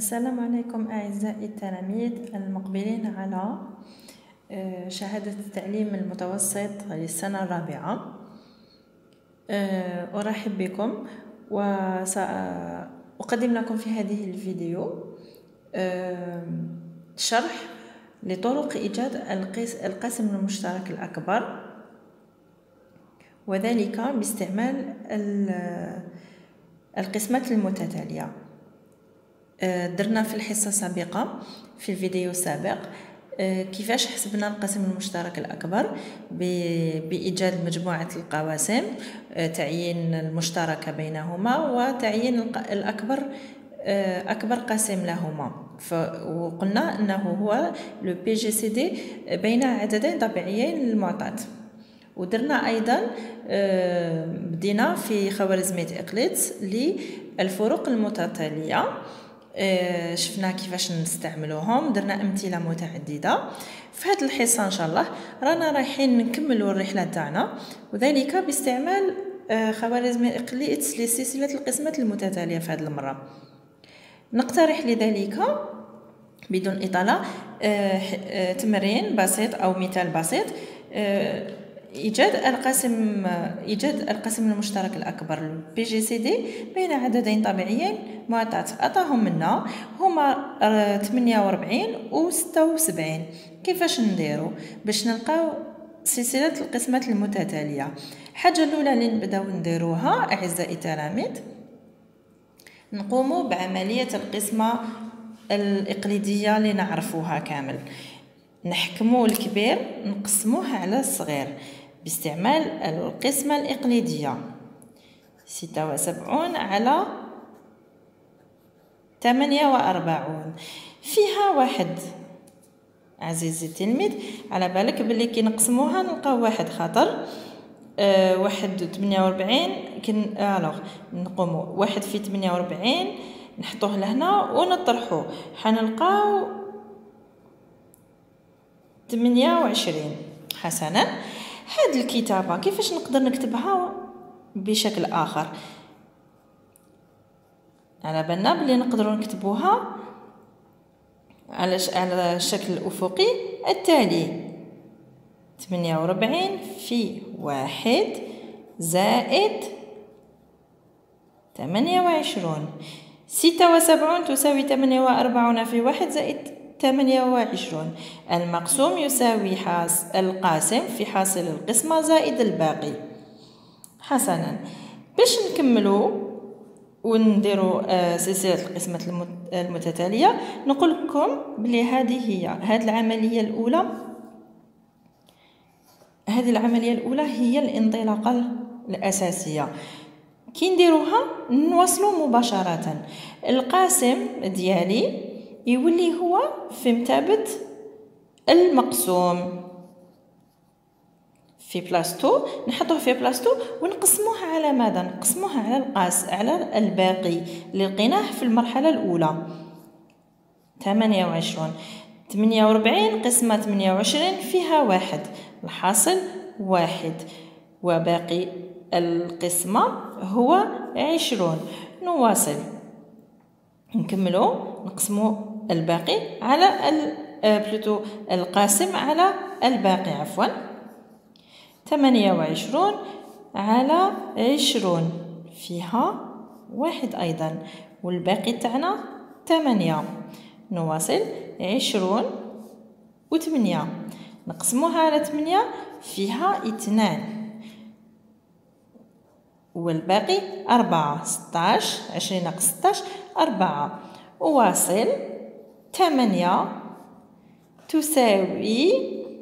السلام عليكم أعزائي التلاميذ المقبلين على شهادة التعليم المتوسط للسنة الرابعة. أرحب بكم وسأقدم لكم في هذه الفيديو شرح لطرق إيجاد القاسم المشترك الأكبر، وذلك باستعمال القسمات المتتالية. درنا في الحصة السابقة في الفيديو السابق كيفاش حسبنا القاسم المشترك الأكبر بإيجاد مجموعة القواسم، تعيين المشترك بينهما وتعيين أكبر قاسم لهما. وقلنا أنه هو لو بي جي سي دي بين عددين طبيعيين للمعطات. ودرنا أيضا بدينا في خوارزمية إقليدس للفروق المتتالية، شفنا كيفاش نستعملوهم، درنا أمثلة متعددة. في هذه الحصة إن شاء الله رانا رايحين نكملوا الرحلة تاعنا، وذلك باستعمال خوارزمية إقليدس لسلسلة القسمات المتتالية. في هذه المرة نقترح لذلك بدون إطالة تمرين بسيط أو مثال بسيط، إيجاد القاسم المشترك الأكبر بي جي سي دي بين عددين طبيعيين معطات. أعطاهم منا هما 48 و 76. كيفاش نديرو باش نلقاو سلسلة القسمات المتتالية؟ الحاجة الأولى اللي نبداو نديروها أعزائي التلاميذ، نقوم بعملية القسمة الإقليدية اللي نعرفوها كامل. نحكمو الكبير نقسموه على الصغير باستعمال القسمة الإقليدية. 76 على 48 فيها واحد. عزيزي التلميذ، على بالك بلي كي نقسموها نلقاو واحد، خاطر واحد 48 نقومو واحد في 48 نحطوه لهنا ونطرحوه، حنلقاو 28. حسنا، هاد الكتابة كيفاش نقدر نكتبها بشكل آخر؟ على بالنا بلي نقدروا نكتبوها على الشكل الأفقي التالي: 48 في 1 زائد 28. 76 تساوي 48 في 1 زائد 28. المقسوم يساوي القاسم في حاصل القسمة زائد الباقي. حسنا، باش نكملوا ونديروا سلسلة القسمات المتتالية، نقول لكم بلي هذه العملية الأولى هي الانطلاقة الأساسية. كي نديروها نواصلوا مباشرة. القاسم ديالي يولي هو في مثابة المقسوم في بلاصتو، نحطوه في بلاصتو ونقسموه على ماذا؟ نقسموه على الباقي اللي لقيناه في المرحلة الأولى. 48 قسمة 28 فيها واحد، الحاصل 1، وباقي القسمة هو 20. نواصل نكملو نقسمو الباقي على القاسم على الباقي، عفوا. 28 على 20 فيها واحد أيضا، والباقي تاعنا 8. نواصل 20 و 8 نقسموها على 8 فيها 2، والباقي 4. 16 20 ناقص 16 4. واصل 8 تساوي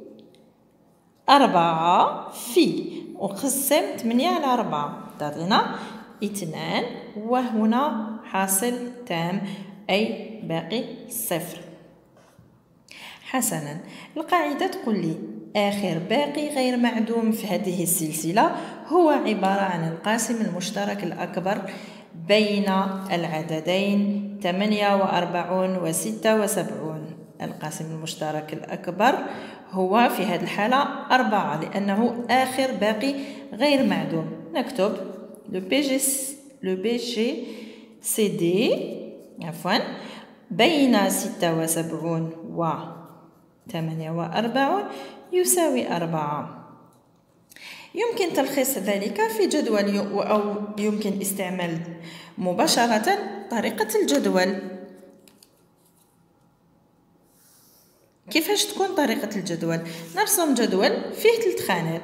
4 في، وقسم 8 على 4 تعطينا 2، وهنا حاصل تام أي باقي 0. حسنا، القاعدة تقول لي آخر باقي غير معدوم في هذه السلسلة هو عبارة عن القاسم المشترك الأكبر بين العددين 48 و 76. القاسم المشترك الأكبر هو في هذه الحالة 4، لأنه آخر باقي غير معدوم. نكتب لو بي جي سي دي بين 76 و 48 يساوي 4. يمكن تلخيص ذلك في جدول أو يمكن استعمال مباشرة طريقة الجدول. كيفاش تكون طريقة الجدول؟ نرسم جدول فيه 3 خانات.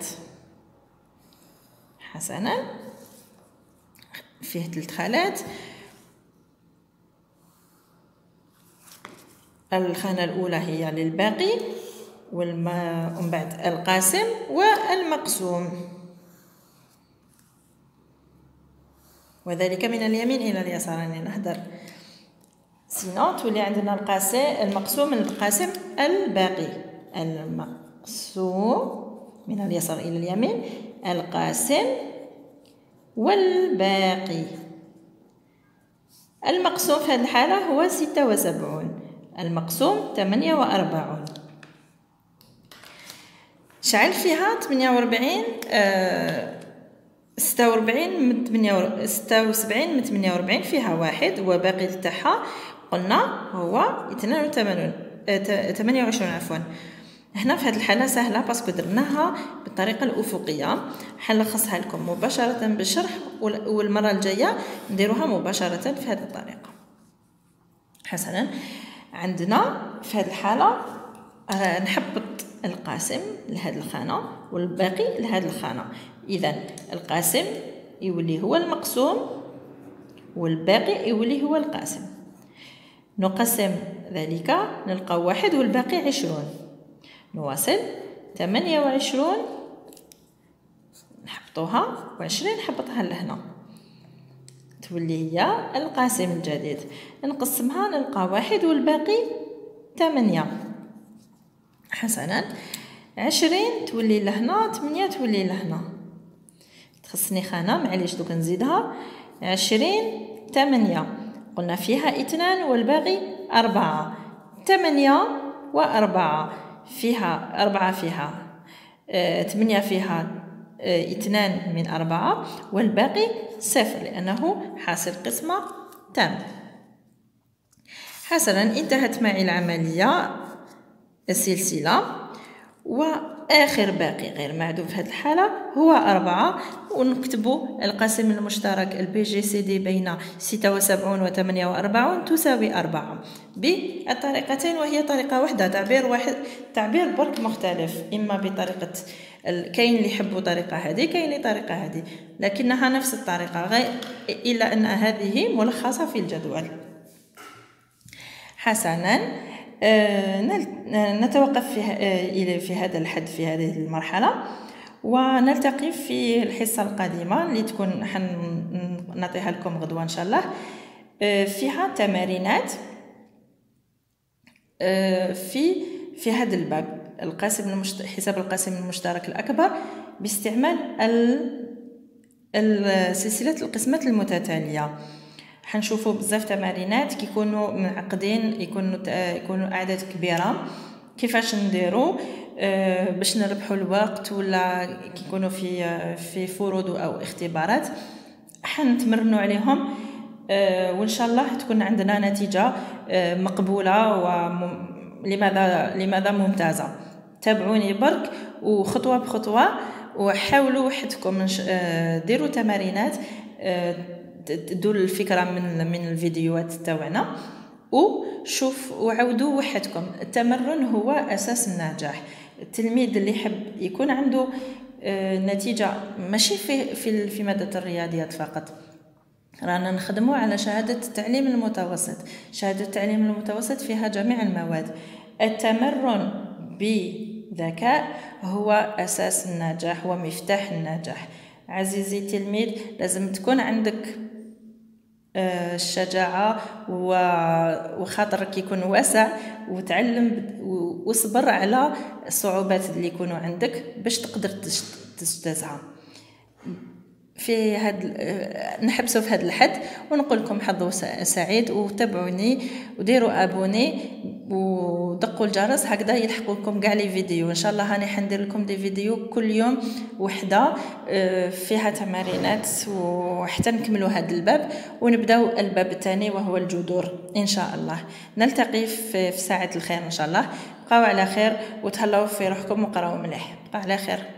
حسنا، فيه 3 خانات. الخانة الأولى هي للباقي، ومن بعد القاسم والمقسوم، وذلك من اليمين إلى اليسار. يعني نهدر سينو تولي عندنا القاسم المقسوم القاسم الباقي. المقسوم من اليسار إلى اليمين، القاسم والباقي. المقسوم في هذه الحالة هو 76، المقسوم 48. شعل فيها 48 46 من 76 من 48 فيها 1، وباقي تاعها قلنا هو 28 عفوا. هنا في هذه الحالة سهلة باسكو درناها بالطريقة الأفقية. حنلخصها لكم مباشرة بالشرح، والمرة الجاية نديروها مباشرة في هذه الطريقة. حسنا، عندنا في هذه الحالة نحبط القاسم لهذه الخانة والباقي لهذه الخانة. إذن القاسم يولي هو المقسوم والباقي يولي هو القاسم. نقسم ذلك نلقى 1 والباقي 20. نواصل 28 نحبطوها و20 نحبطها لهنا، تولي هي القاسم الجديد. نقسمها نلقى 1 والباقي 8. حسنا، 20 تولي لهنا، 8 تولي لهنا. تخصني خانة معليش دوك نزيدها. 20 8 قلنا فيها 2 والباقي 4. 8 و4 فيها 4 فيها 8 فيها 2 من 4 والباقي 0 لأنه حاصل قسمة تام. حسنا، انتهت معي العملية السلسلة، وآخر باقي غير معدوم في هذه الحالة هو 4. ونكتب القاسم المشترك البي جي سي دي بين 76 و 48 تساوي 4 بالطريقتين، وهي طريقة واحدة، تعبير برك مختلف. إما بطريقة كاين اللي يحبوا طريقة هذه، كاين اللي طريقة هذه، لكنها نفس الطريقة غير إلا أن هذه ملخصة في الجدول. حسنا، نتوقف في هذا الحد في هذه المرحلة، ونلتقي في الحصة القادمة اللي تكون نعطيها لكم غدوة إن شاء الله. فيها تمارينات في هذا الباب، حساب القاسم المشترك الأكبر باستعمال سلسلة القسمات المتتالية. حنشوفوا بزاف تمارينات كيكونوا معقدين، يكونوا اعداد كبيره، كيفاش نديروا باش نربحوا الوقت، ولا كيكونوا في فروض او اختبارات حنتمرنوا عليهم، وان شاء الله تكون عندنا نتيجه مقبوله لماذا ممتازه. تابعوني برك وخطوه بخطوه، وحاولوا وحدكم ديروا تمارينات تدوا الفكرة من الفيديوهات تاعنا، وعودوا وحدكم. التمرن هو أساس النجاح. التلميذ اللي يحب يكون عنده نتيجة ماشي في مادة الرياضيات فقط، رانا نخدموا على شهادة التعليم المتوسط. شهادة التعليم المتوسط فيها جميع المواد. التمرن بذكاء هو أساس النجاح ومفتاح النجاح. عزيزي التلميذ، لازم تكون عندك الشجاعة وخاطرك يكون واسع، وتعلم وصبر على الصعوبات اللي يكونوا عندك باش تقدر تجتازها. في نحبسوا في هذا الحد، ونقول لكم حظ سعيد، وتابعوني وديروا ابوني ودقوا الجرس، هكذا يلحقوكم كاع لي فيديو. ان شاء الله هاني حندير لكم دي فيديو كل يوم وحده فيها تمارينات، وحتى نكملوا هذا الباب ونبداو الباب الثاني وهو الجذور ان شاء الله. نلتقي في ساعه الخير ان شاء الله. بقاو على خير وتهلاو في روحكم وقراو مليح. بقاو على خير.